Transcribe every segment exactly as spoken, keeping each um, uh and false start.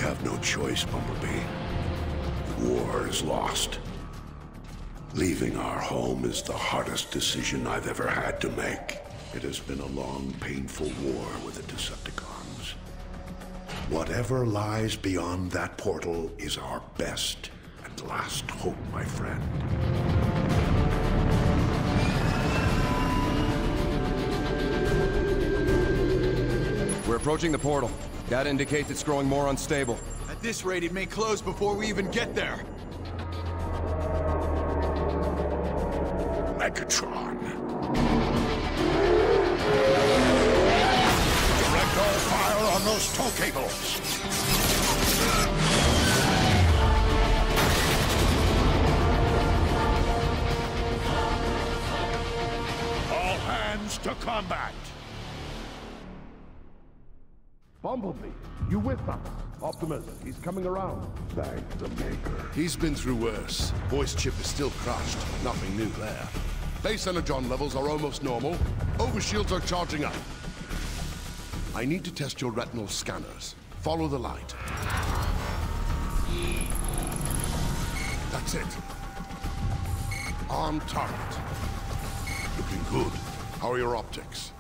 have no choice, Bumblebee. The war is lost. Leaving our home is the hardest decision I've ever had to make. It has been a long, painful war with the Decepticons. Whatever lies beyond that portal is our best and last hope, my friend. We're approaching the portal. That indicates it's growing more unstable. At this rate, it may close before we even get there. Megatron. Direct all fire on those tow cables. All hands to combat. Bumblebee, you with us? Optimus, he's coming around. Thank the Maker. He's been through worse. Voice chip is still crushed. Nothing new there. Base energon levels are almost normal. Overshields are charging up. I need to test your retinal scanners. Follow the light. That's it. On target. Looking good. How are your optics?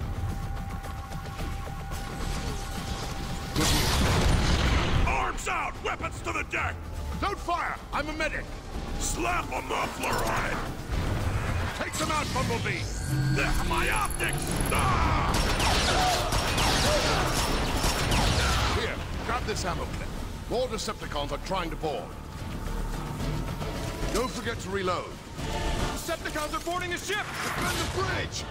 Good news. Arms out! Weapons to the deck! Don't fire! I'm a medic! Slap a muffler on it! Take them out, Bumblebee! They're my optics! Ah! Here, grab this ammo clip. More Decepticons are trying to board. Don't forget to reload. Decepticons are boarding a ship! Defend the bridge!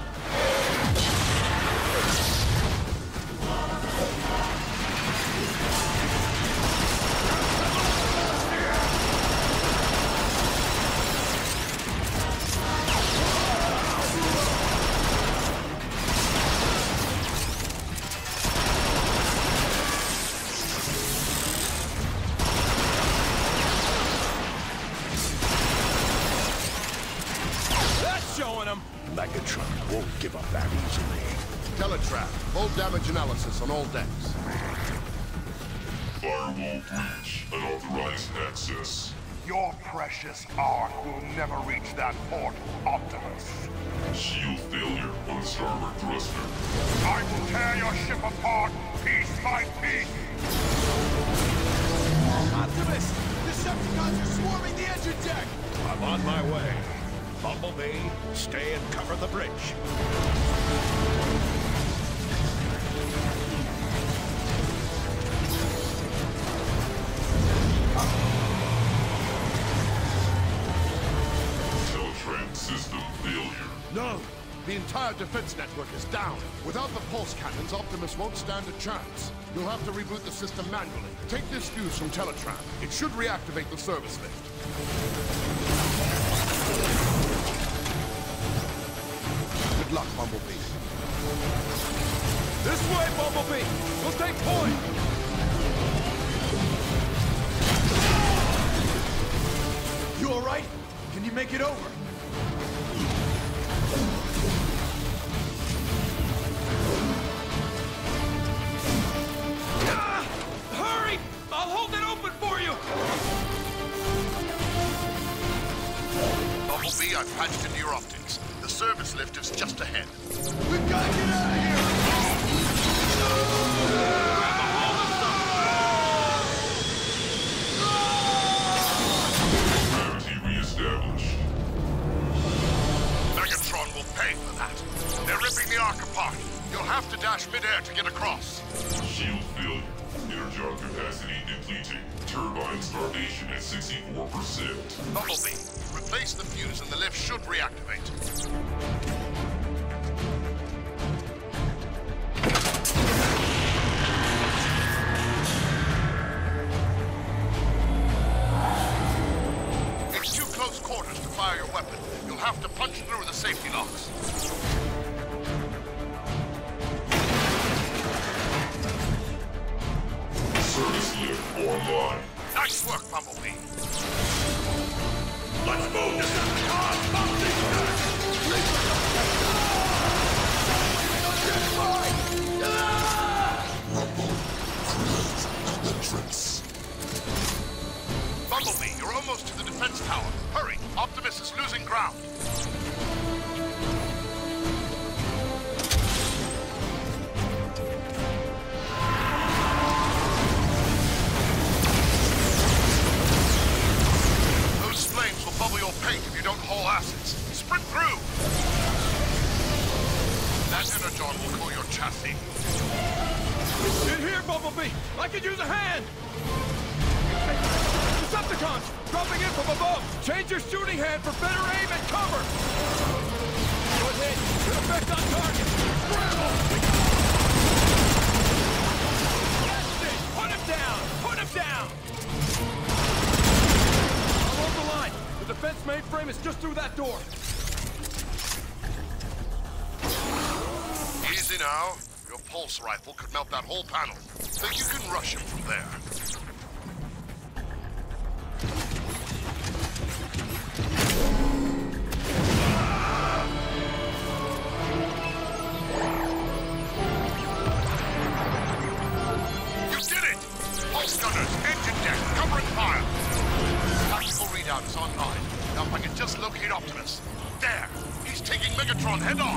Megatron won't give up that easily. Teletrap, full damage analysis on all decks. Firewall breach, unauthorized access. Your precious ark will never reach that port, Optimus. Shield failure on starboard thruster. I will tear your ship apart, piece by piece. Optimus! Decepticons are swarming the engine deck! I'm on my way. Bumblebee, stay and cover the bridge. Teletran system failure. No! The entire defense network is down. Without the pulse cannons, Optimus won't stand a chance. You'll have to reboot the system manually. Take this fuse from Teletran. It should reactivate the service lift. Good luck, Bumblebee. This way, Bumblebee! We'll take point! You alright? Can you make it over? Ah! Hurry! I'll hold it open for you! Bumblebee, I've patched into your optics. The service lift is just ahead. We've got to get out of here! Gravity reestablished. Megatron will pay for that. They're ripping the Ark apart. You'll have to dash midair to get across. Shield failure. Energon capacity depleting. Turbine starvation at sixty-four percent. Bumblebee, replace the fuse and the lift should reactivate. It's too close quarters to fire your weapon. You'll have to punch through the safety locks. Service lift online. Nice work, Bumblebee. Let's move to Decepticons! Mount these Entrance. defense tower. Hurry! Optimus is losing ground. Those flames will bubble your paint if you don't haul assets. Sprint through! That energon will cool your chassis. In here, Bumblebee! I could use a hand! Decepticons! Dropping in from above! Change your shooting hand for better aim and cover! Go ahead! Good effect on target! Scramble! That's it! Put him down! Put him down! I'll hold the line! The defense mainframe is just through that door! Easy now. Your pulse rifle could melt that whole panel. Think you can rush him from there. You did it! Pulse gunners, engine deck, covering fire. Tactical readout is online. Now if I can just locate Optimus. There! He's taking Megatron head on!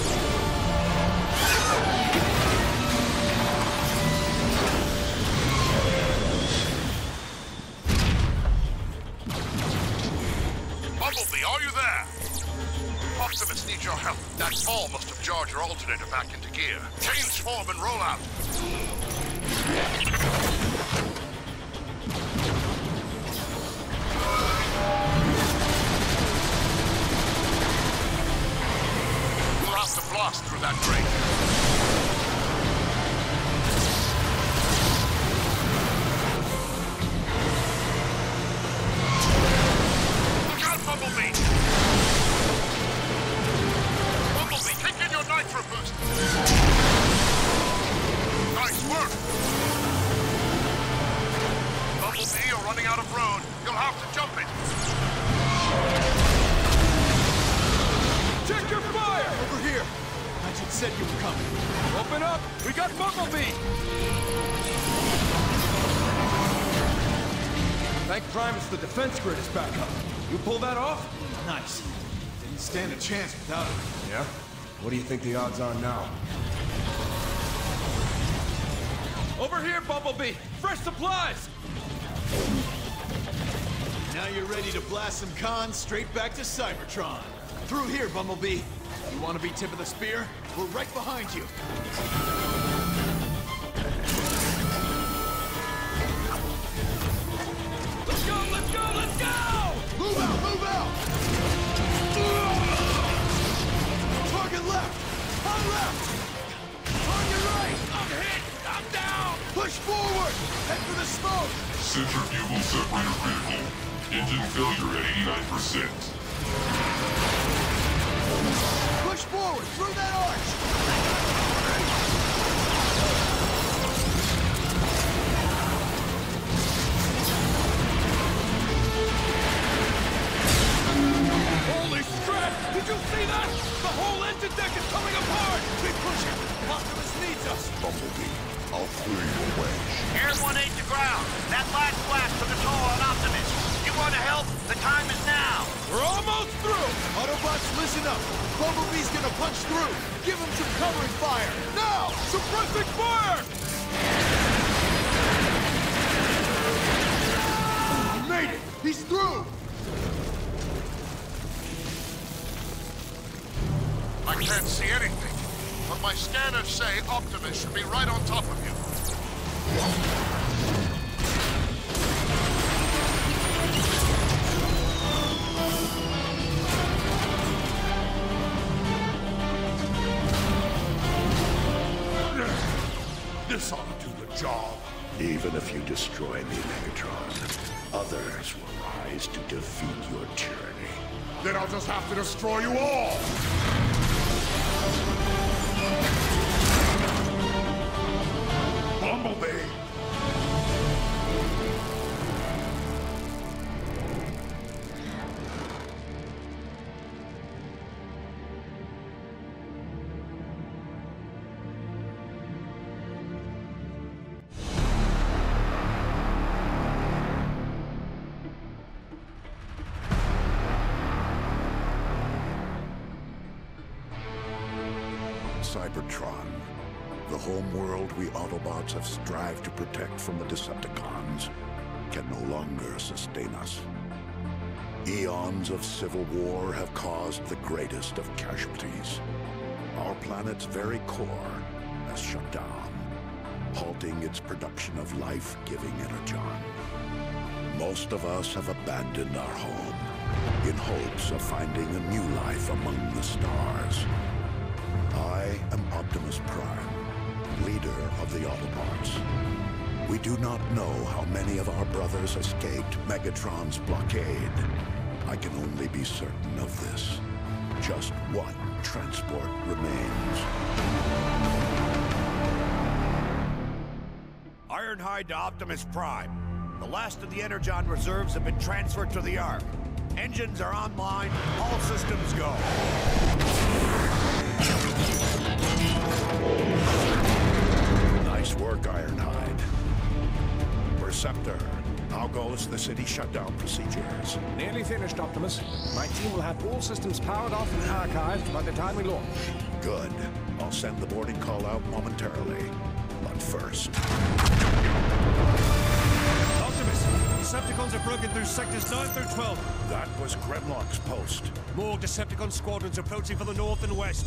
Bumblebee, are you there? Optimus needs your help. That fall must have jarred your alternator back into gear. Change form and roll out. We'll have to blast through that grate. Bumblebee! Bumblebee, kick in your nitro boost! Nice work! Bumblebee, you're running out of road. You'll have to jump it. Check your fire! Over here! I just said you were coming. Open up! We got Bumblebee! Thank Primus the defense grid is back up. You pull that off? Nice. Didn't stand a chance without it. Yeah? What do you think the odds are now? Over here, Bumblebee! Fresh supplies! Now you're ready to blast some cons straight back to Cybertron. Through here, Bumblebee. You want to be tip of the spear? We're right behind you. Let's go, let's go, let's go! Move out, move out! Target left! On left! Target right! I'm hit! I'm down! Push forward! Head for the smoke! Centrifugal separator critical. Engine failure at eighty-nine percent. Push forward! Through that arch! Holy crap! Did you see that? The whole engine deck is coming apart! Keep pushing! Optimus needs us! Bumblebee, I'll clear your way. Air one eight to ground. That last blast took a toll on Optimus. You want to help? The time is now. We're almost through! Autobots, listen up! Bumblebee's gonna punch through! Give him some covering fire! Now! Suppressing fire! He made it! He's through! I can't see anything, but my scanners say Optimus should be right on top of you. This ought to do the job. Even if you destroy me, Megatron, others will rise to defeat your tyranny. Then I'll just have to destroy you all! Bumblebee! Cybertron, the home world we Autobots have strived to protect from the Decepticons, can no longer sustain us. Eons of civil war have caused the greatest of casualties. Our planet's very core has shut down, halting its production of life-giving energon. Most of us have abandoned our home in hopes of finding a new life among the stars. I am Optimus Prime, leader of the Autobots. We do not know how many of our brothers escaped Megatron's blockade. I can only be certain of this. Just one transport remains. Ironhide to Optimus Prime. The last of the Energon reserves have been transferred to the Ark. Engines are online, all systems go. Nice work, Ironhide. Perceptor, how goes the city shutdown procedures? Nearly finished, Optimus. My team will have all systems powered off and archived by the time we launch. Good. I'll send the boarding call out momentarily. But first... Optimus, Decepticons have broken through sectors nine through twelve. That was Grimlock's post. More Decepticon squadrons approaching from the north and west.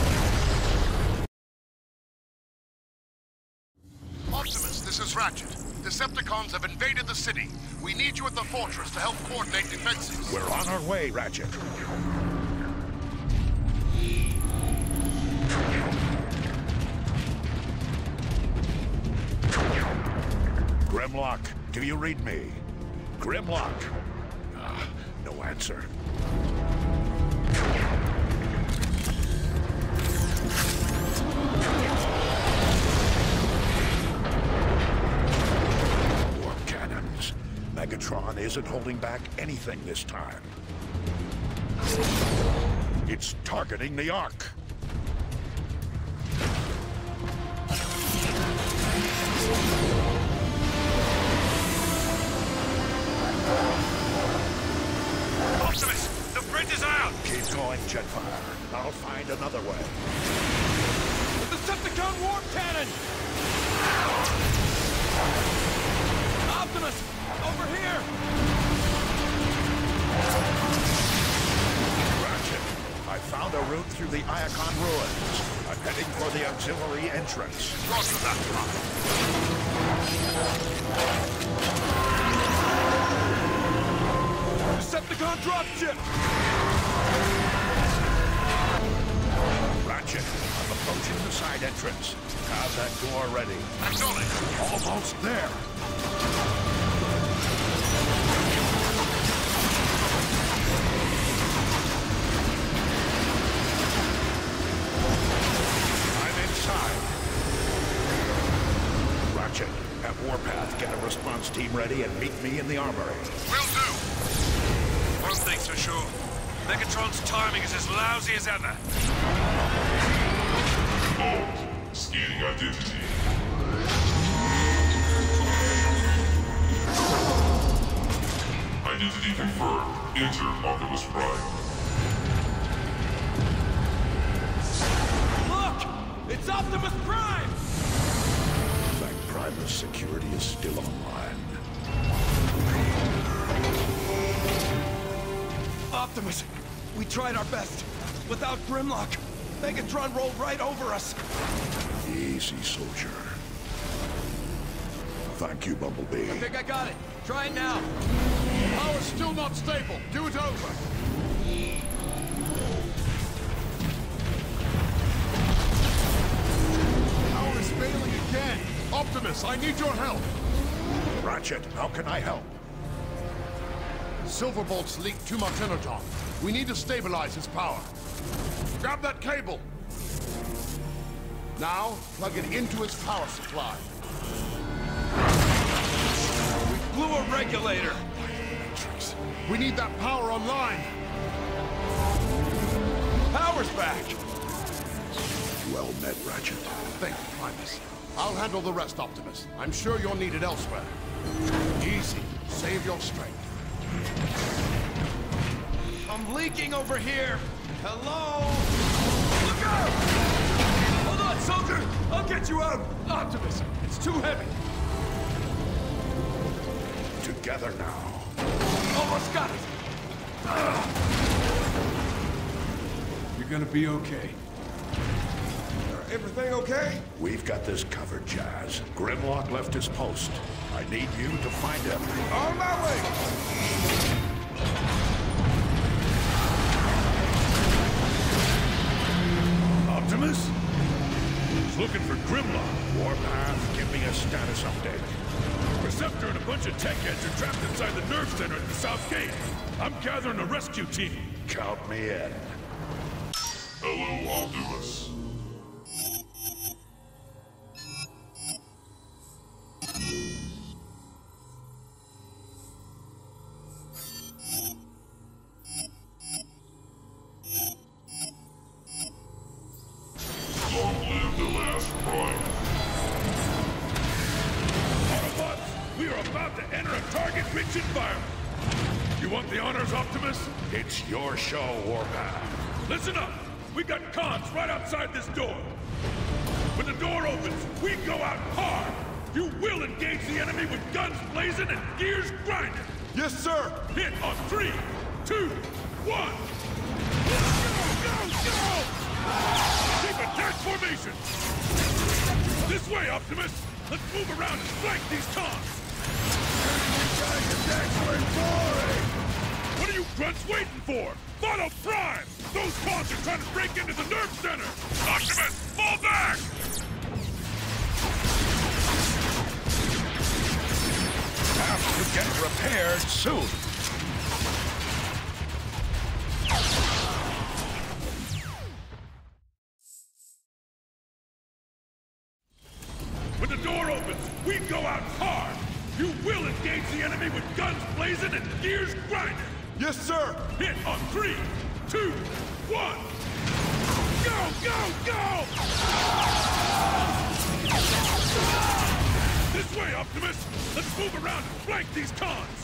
Optimus, this is Ratchet. Decepticons have invaded the city. We need you at the fortress to help coordinate defenses. We're on our way, Ratchet. Grimlock, do you read me? Grimlock! Ah, no answer. More cannons. Megatron isn't holding back anything this time. It's targeting the Ark. Optimus, the bridge is out! Keep going, Jetfire. I'll find another way. The Decepticon warp cannon! Optimus, over here! Ratchet, I found a route through the Iacon ruins. I'm heading for the auxiliary entrance. Roger that, Decepticon dropship! Ratchet, I'm approaching the side entrance. Have that door ready. Acknowledge. Almost there. I'm inside. Ratchet, have Warpath get a response team ready and meet me in the armory. Will do. One thing's for sure. Megatron's timing is as lousy as ever. Alt. Scanning identity. Identity confirmed. Enter Optimus Prime. Look! It's Optimus Prime! Thank Primus security is still online. Optimus, we tried our best. Without Grimlock, Megatron rolled right over us. Easy, soldier. Thank you, Bumblebee. I think I got it. Try it now. Power's still not stable. Do it over. Power is failing again. Optimus, I need your help. Ratchet, how can I help? Silverbolt's leaked too much energon. We need to stabilize his power. Grab that cable. Now, plug it into his power supply. We blew a regulator. Matrix. We need that power online. Power's back. Well met, Ratchet. Thank you, Primus. I'll handle the rest, Optimus. I'm sure you're needed elsewhere. Easy. Save your strength. I'm leaking over here. Hello? Look out! on, soldier! I'll get you out! Optimus, it's too heavy! Together now. Almost got it! Ugh. You're gonna be okay. Everything okay? We've got this covered, Jazz. Grimlock left his post. I need you to find him. On my way! Optimus? He's looking for Grimlock. Warpath, give me a status update. Receptor and a bunch of tech heads are trapped inside the nerve center at the south gate. I'm gathering a rescue team. Count me in. Hello, Optimus. Long live the last prime. Autobots, we are about to enter a target-rich environment. You want the honors, Optimus? It's your show, Warpath. Listen up. We got cons right outside this door. When the door opens, we go out hard. You will engage the enemy with guns blazing and gears grinding. Yes, sir! Hit on three, two, one. Go, go, go! Keep attack formation. This way, Optimus. Let's move around and flank these cons. What are you grunts waiting for? Follow Prime! Those cons are trying to break into the nerve center! Optimus, fall back! Have to get repaired soon. When the door opens, we go out hard! You will engage the enemy with guns blazing and gears grinding! Yes, sir! Hit on three, two, one! Go, go, go! This way, Optimus! Let's move around and flank these cons!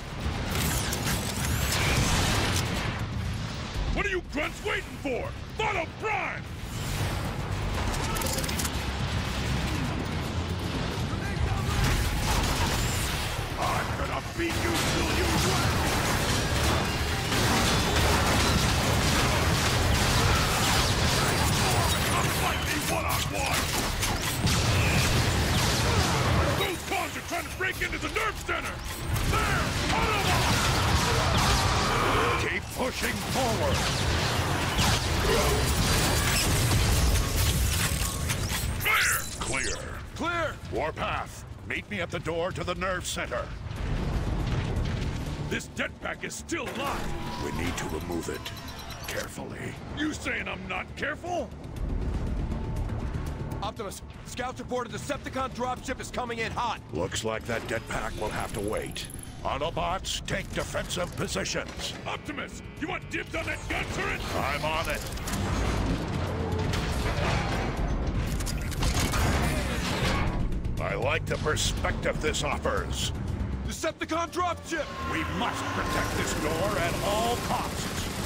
What are you grunts waiting for? Follow Prime! I'm gonna beat you till you win! Fight me one-on-one! Those cons are trying to break into the nerve center! There! Autobot! Keep pushing forward. Clear! Clear. Clear! Warpath, meet me at the door to the nerve center. This jetpack is still locked! We need to remove it. Carefully. You saying I'm not careful? Optimus, scouts report a Decepticon dropship is coming in hot. Looks like that jetpack will have to wait. Autobots, take defensive positions. Optimus, you want dibs on that gun turret? I'm on it. I like the perspective this offers. Decepticon dropship! We must protect this door at all costs.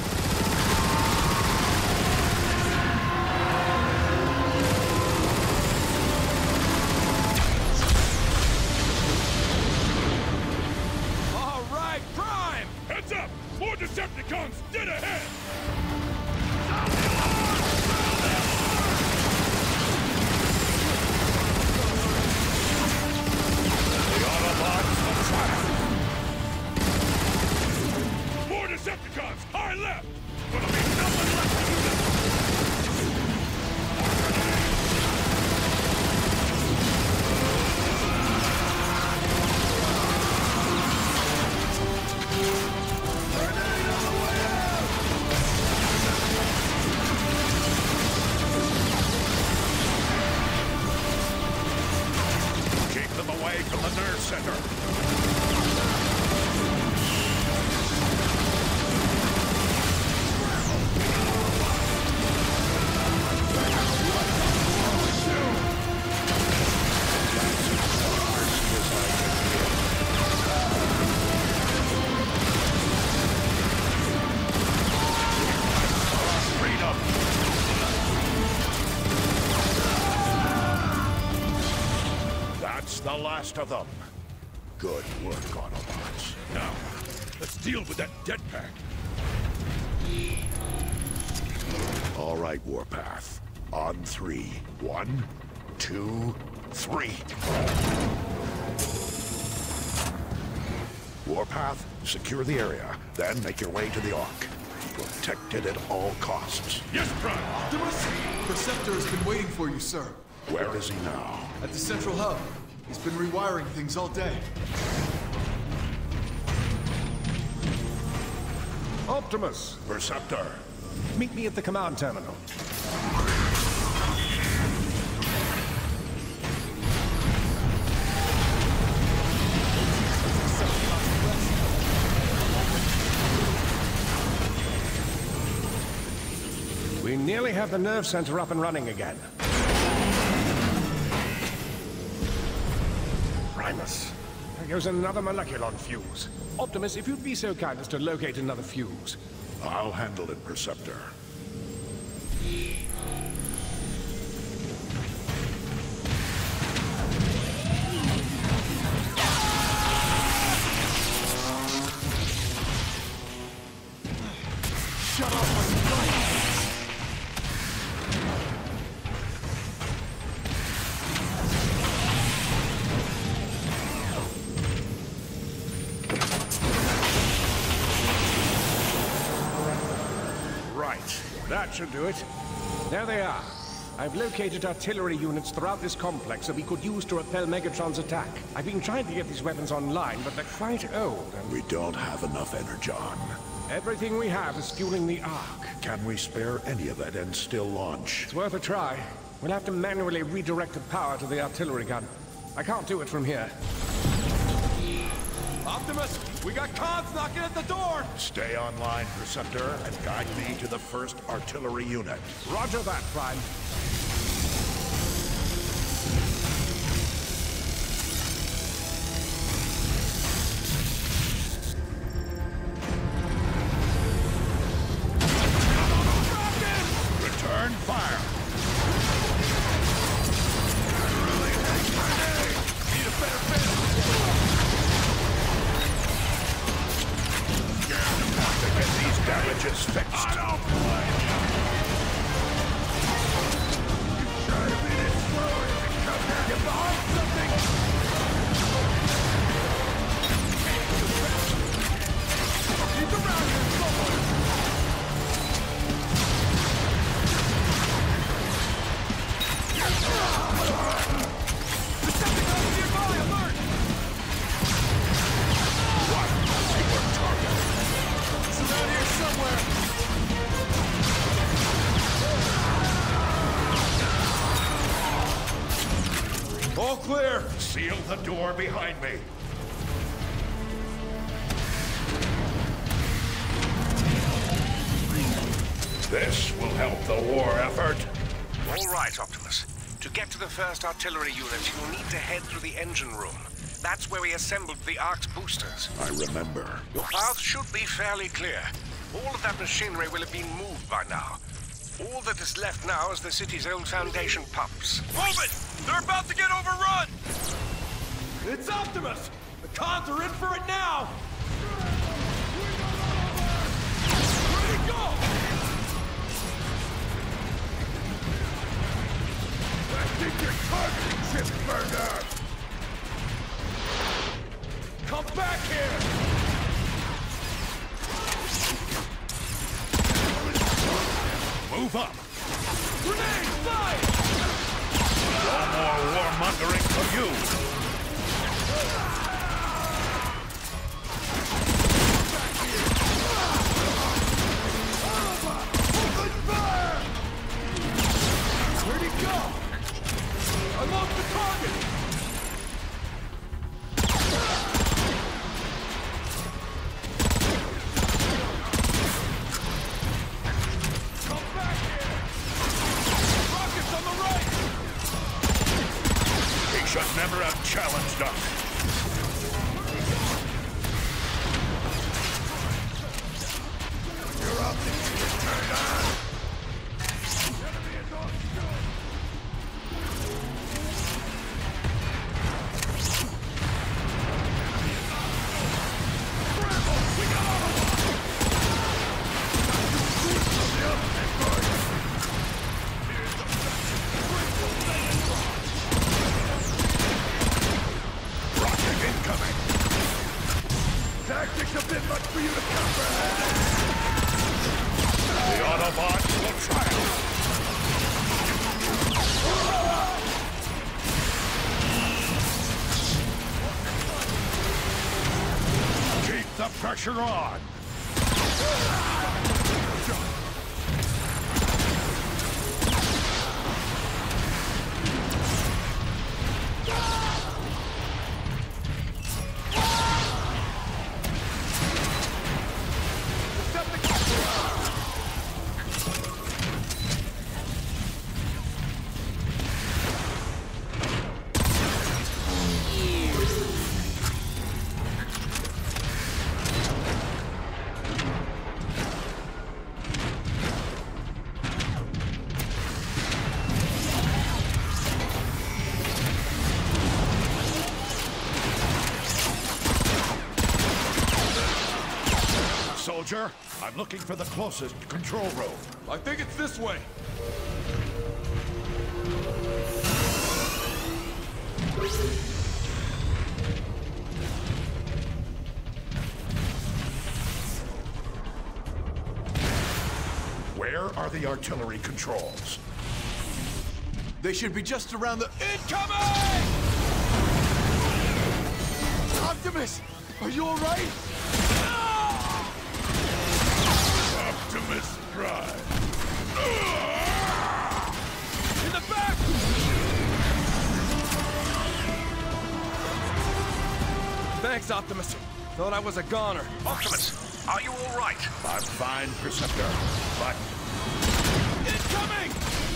All right, Prime! Heads up! More Decepticons dead ahead! The Autobots attack! More Decepticons! High last of them. Good work, Autobots. Now, let's deal with that jetpack. All right, Warpath. On three. One, two, three. Warpath, secure the area, then make your way to the Ark. Protect it at all costs. Yes, Prime! Optimus? Perceptor has been waiting for you, sir. Where is he now? At the central hub. He's been rewiring things all day. Optimus! Perceptor! Meet me at the command terminal. We nearly have the nerve center up and running again. Primus. There goes another moleculon fuse. Optimus, if you'd be so kind as to locate another fuse. I'll handle it, Perceptor. Shut off my device! That should do it. There they are. I've located artillery units throughout this complex that we could use to repel Megatron's attack. I've been trying to get these weapons online, but they're quite old and... We don't have enough energon. Everything we have is fueling the Ark. Can we spare any of it and still launch? It's worth a try. We'll have to manually redirect the power to the artillery gun. I can't do it from here. Optimus, we got cons knocking at the door! Stay online, Perceptor, and guide me to the first artillery unit. Roger that, Prime. Return fire! Need a better fence! To get these damages fixed. I don't blame you. You try to beat it slower if it comes out. Get behind something. He's around here somewhere. Decepticons nearby, alert! What? See your target. It's around here somewhere. All clear. Seal the door behind me. This will help the war effort. All right, Optimus. To get to the first artillery unit, you'll need to head through the engine room. That's where we assembled the Ark's boosters. I remember. Your path should be fairly clear. All of that machinery will have been moved by now. All that is left now is the city's old foundation pumps. Move it! They're about to get overrun! It's Optimus! The cons are in for it now! Where'd he go? I think you're targeting ship, Berger. Come back here! Move up. Grenade, fire! No more warmongering from you. Open fire! Where'd he go? I lost the target! Come back here! Rockets on the right! He should never have Tactics a bit much for you to comprehend. The Autobots will triumph. Keep the pressure on. Soldier, I'm looking for the closest control room. I think it's this way. Where are the artillery controls? They should be just around the... Incoming! Optimus! Are you all right? Optimus Prime. In the back! Thanks, Optimus. Thought I was a goner. Optimus, are you all right? I'm fine, Preceptor, but... Incoming!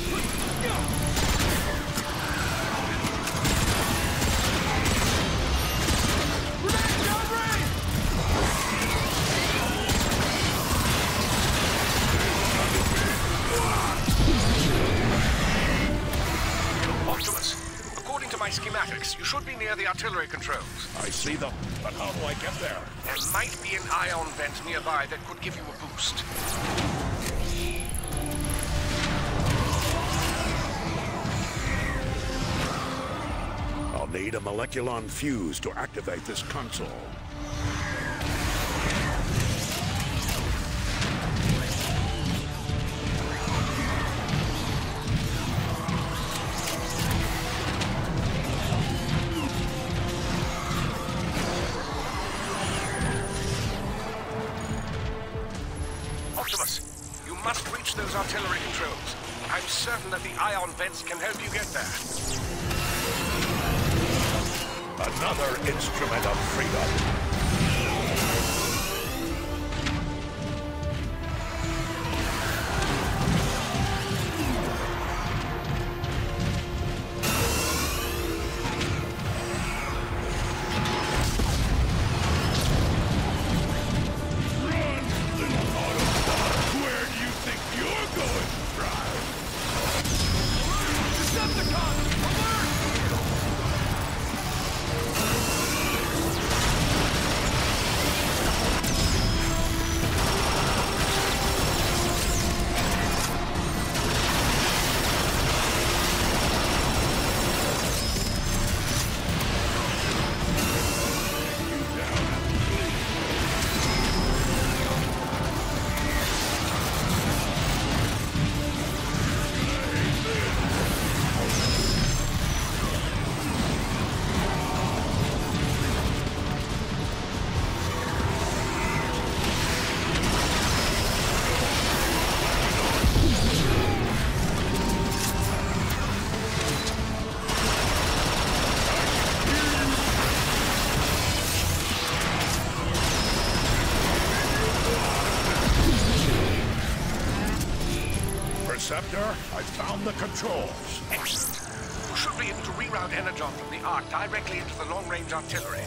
Grenade downrange! Optimus, according to my schematics, you should be near the artillery controls. I see them, but how do I get there? There might be an ion vent nearby that could give you a boost. I'll need a moleculon fuse to activate this console. Optimus, you must reach those artillery controls. I'm certain that the ion vents can help you get there. Another instrument of freedom. Interceptor, I found the controls. Excellent. You should be able to reroute energon from the Ark directly into the long-range artillery.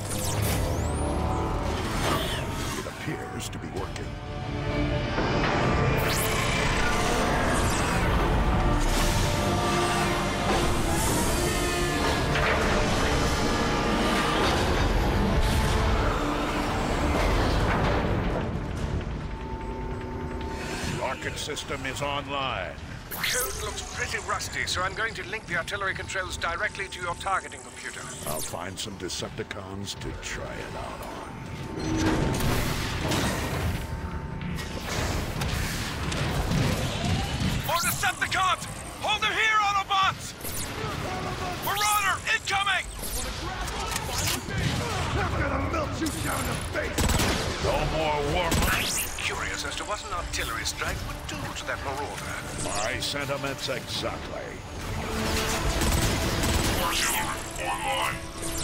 It appears to be working. Rocket system is online. The code looks pretty rusty, so I'm going to link the artillery controls directly to your targeting computer. I'll find some Decepticons to try it out on. on the face! No more war money! I'd be curious as to what an artillery strike would do to that marauder. My sentiments exactly. Artillery online.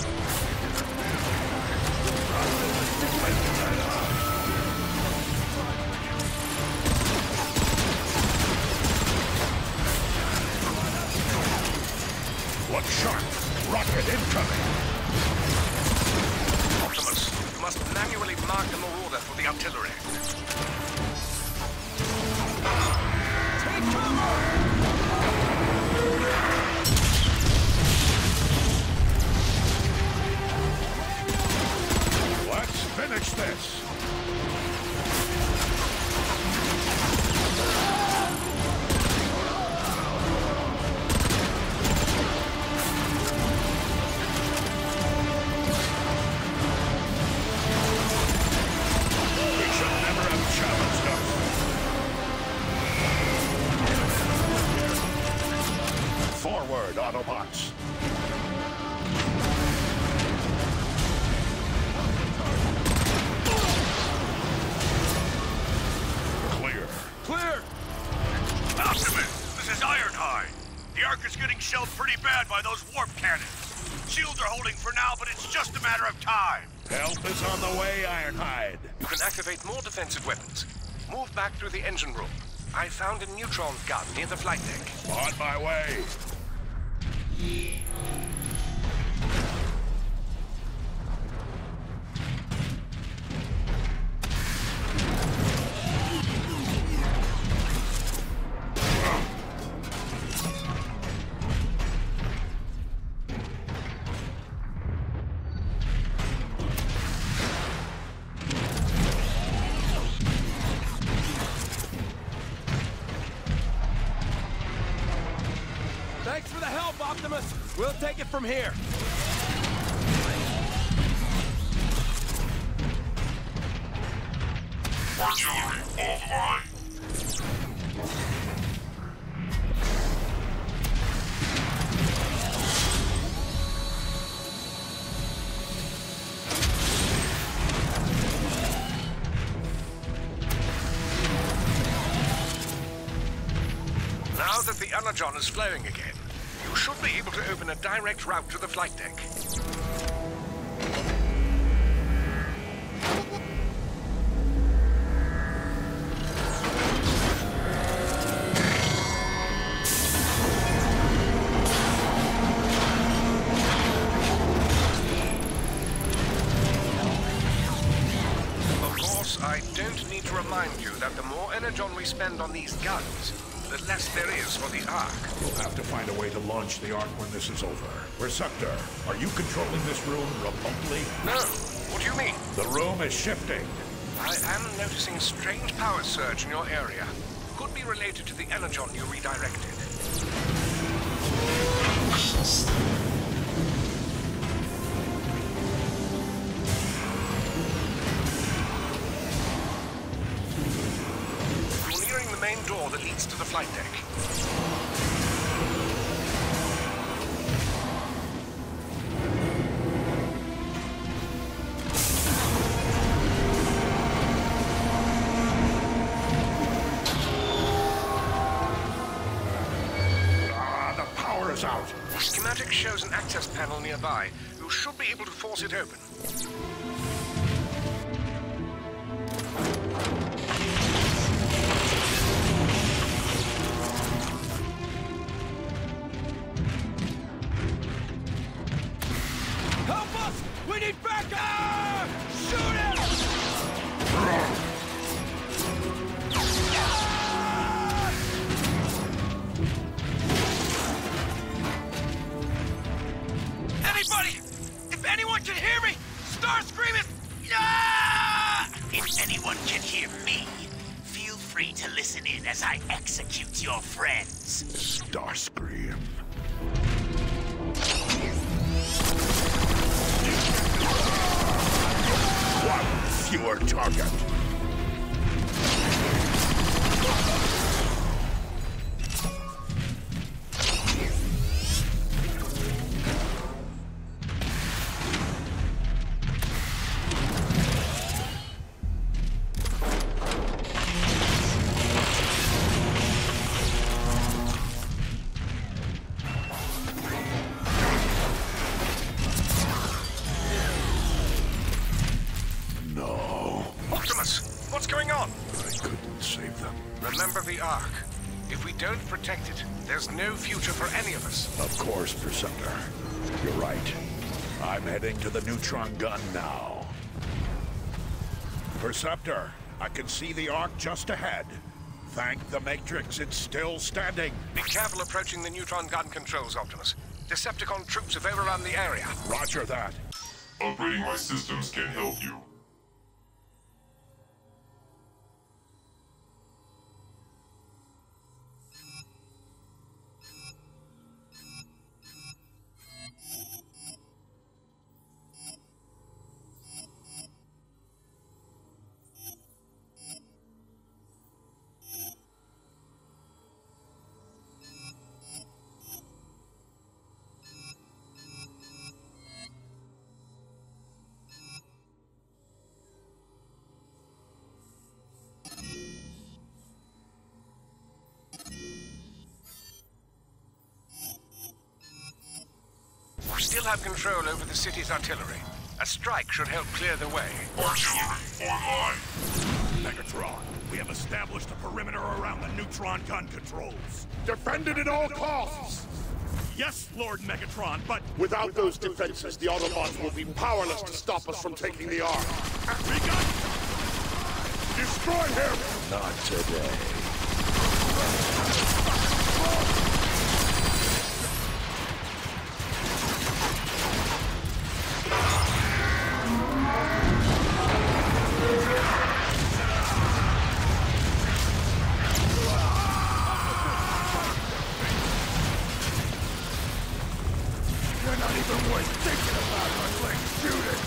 Look sharp! Rocket incoming! Optimus, you must manually mark the marauder for the artillery. Take cover! Let's finish this! Forward, Autobots! Clear. Clear! Optimus, this is Ironhide. The Ark is getting shelled pretty bad by those warp cannons. Shields are holding for now, but it's just a matter of time. Help is on the way, Ironhide. You can activate more defensive weapons. Move back through the engine room. I found a neutron gun near the flight deck. On my way. Thanks for the help, Optimus! We'll take it from here. Artillery online. Now that the energon is flowing again, you should be able to open a direct route to the flight deck. Of course, I don't need to remind you that the more energon we spend on these guns, the less there is for the Ark. We'll have to find a way to launch the Ark when this is over. Receptor, are you controlling this room remotely? No. What do you mean? The room is shifting. I am noticing a strange power surge in your area. Could be related to the energon you redirected. You're nearing the main door that leads to the flight deck. Out. The schematic shows an access panel nearby. You should be able to force it open. Help us! We need backup! Shoot him! Anybody! If anyone can hear me, start screaming! Ah! If anyone can hear me, feel free to listen in as I execute your friends. Starscream. One fewer target. What's going on? I couldn't save them. Remember the Ark. If we don't protect it, there's no future for any of us. Of course, Preceptor. You're right. I'm heading to the neutron gun now. Preceptor, I can see the Ark just ahead. Thank the Matrix, it's still standing. Be careful approaching the neutron gun controls, Optimus. Decepticon troops have overrun the area. Roger that. Upgrading my systems can help you. We still have control over the city's artillery. A strike should help clear the way. Artillery online. Megatron, we have established a perimeter around the neutron gun controls. Defend it at all costs! Yes, Lord Megatron, but... Without those defenses, the Autobots will be powerless to stop us from taking the Ark. We got... Destroy him! Not today. We're not even worth thinking about, Rustling. Shoot it!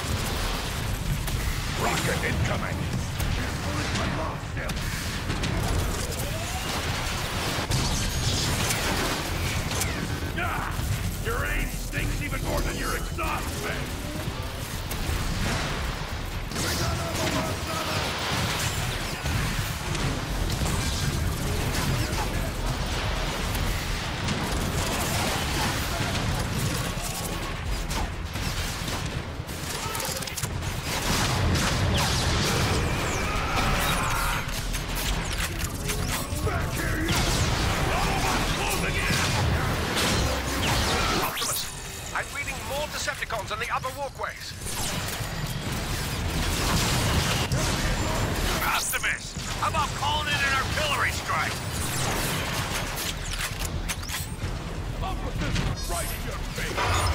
Rocket incoming! Ah, your aim stinks even more than your exhaust fan. Decepticons on the upper walkways. Optimus, how about calling in an artillery strike? Up with this right in your face.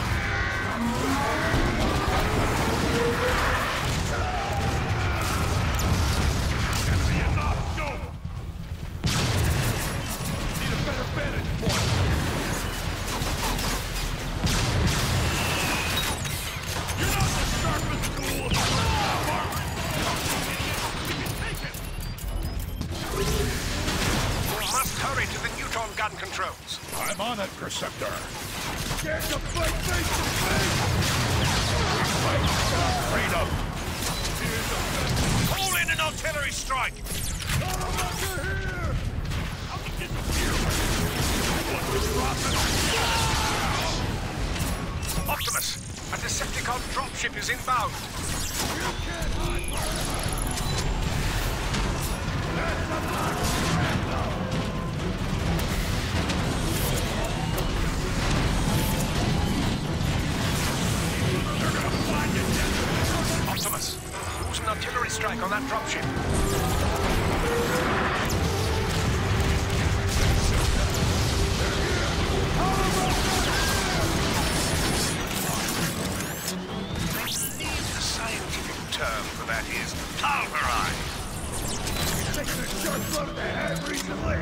Enemy is off scope. Need a better vantage point. Hurry to the neutron gun controls. I'm on it, Preceptor. Get the fight face to face! Freedom! Call in an artillery strike! Autobots are here! How can you disappear? What was dropping? Optimus, a Decepticon dropship is inbound. You can't hide from That's a block! Optimus, use an artillery strike on that dropship. The scientific term for that is pulverized. Taking a sharp blow to the head recently.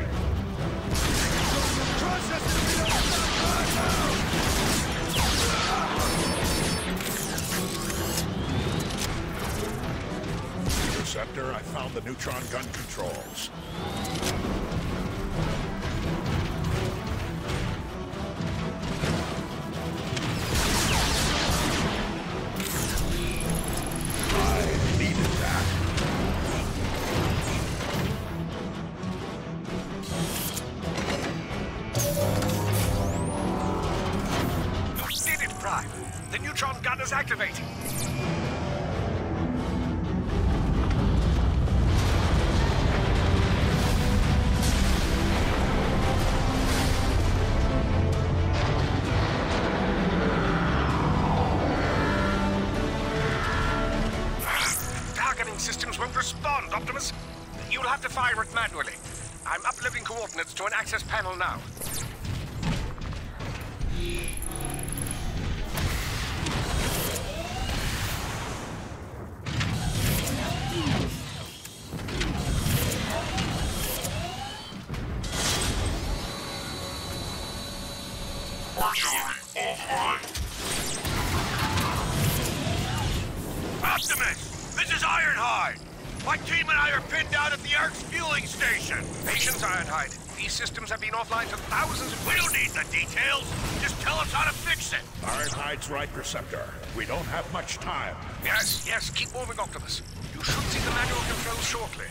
Process it to the outside now. Interceptor, I found the neutron gun controls. I needed that. You did it, Prime. The neutron gun is activating. systems won't respond, Optimus. You'll have to fire it manually. I'm uploading coordinates to an access panel now. Optimus! This is Ironhide! My team and I are pinned down at the Ark's fueling station! Patience, Ironhide. These systems have been offline for thousands of We don't need the details! Just tell us how to fix it! Ironhide's right, Receptor. We don't have much time. Yes, yes, keep moving, Optimus. You should see the manual controls shortly.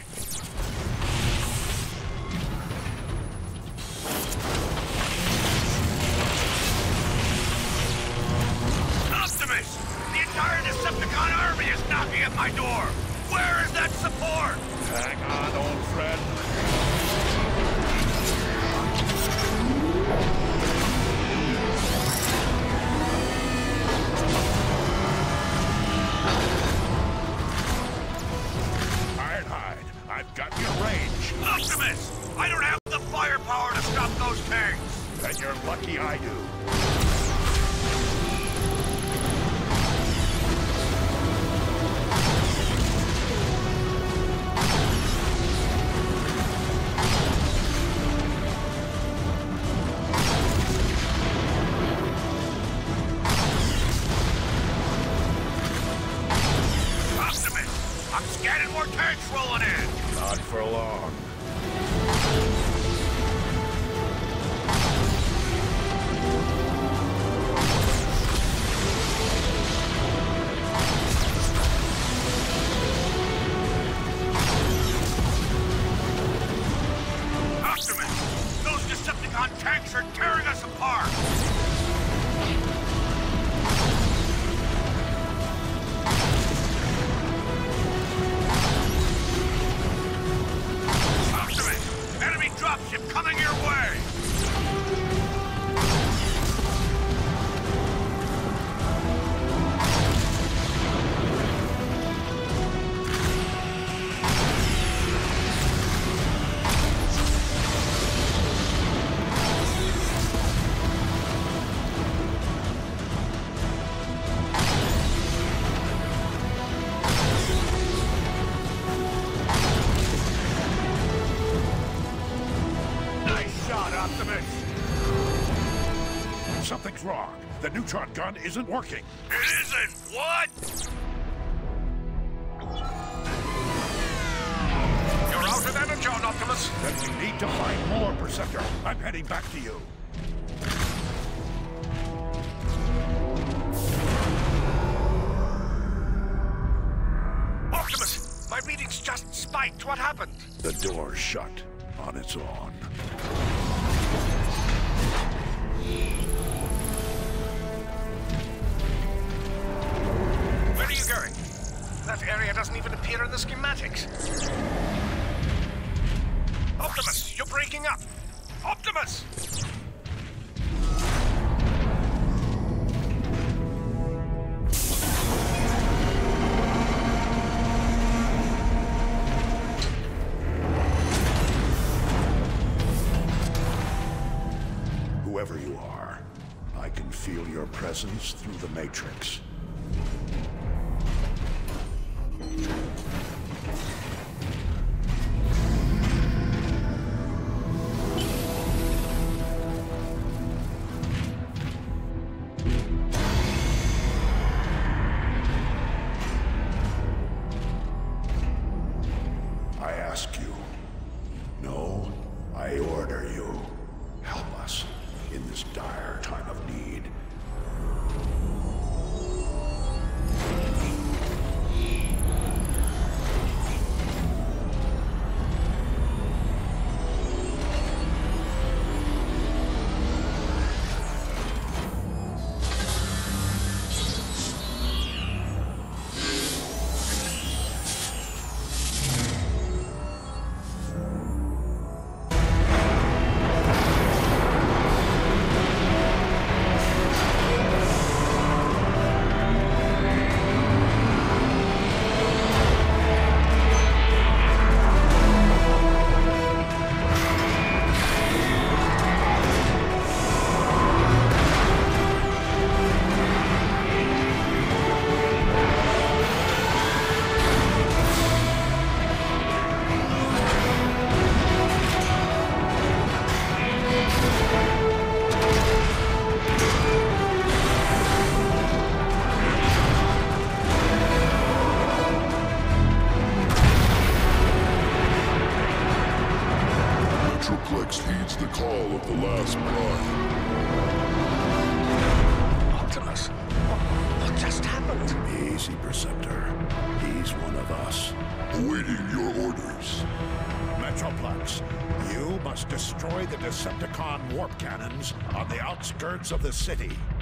Optimus! The entire Decepticon army is knocking at my door! Where is that support? Hang on, old friend. Ironhide, I've got your range. Optimus! I don't have the firepower to stop those tanks! Then you're lucky I do. I'm scanning more tanks rolling in! Not for long. Optimus! Those Decepticon tanks are tearing us apart! Enemy dropship coming your way! Something's wrong. The neutron gun isn't working. It isn't? What? You're out of energy, Optimus. Then we need to find more, Perceptor. I'm heading back to you. Optimus! My readings just spiked. What happened? The door's shut on its own. Where are you going? That area doesn't even appear in the schematics. Optimus, you're breaking up! Optimus! Whoever you are, I can feel your presence through the Matrix. I ask you. No, I order you. Help us in this dire time of need. the call of the last prime. Optimus, what, what just happened? Easy, Preceptor. He's one of us. Awaiting your orders. Metroplex, you must destroy the Decepticon warp cannons on the outskirts of the city.